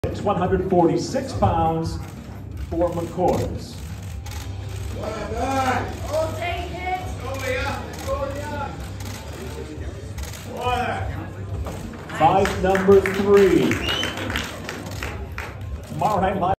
It's 146 pounds for McCourt. Well done. Oh, take it. Go, Leah. Go, Leah. Fight number 3. Tomorrow night live.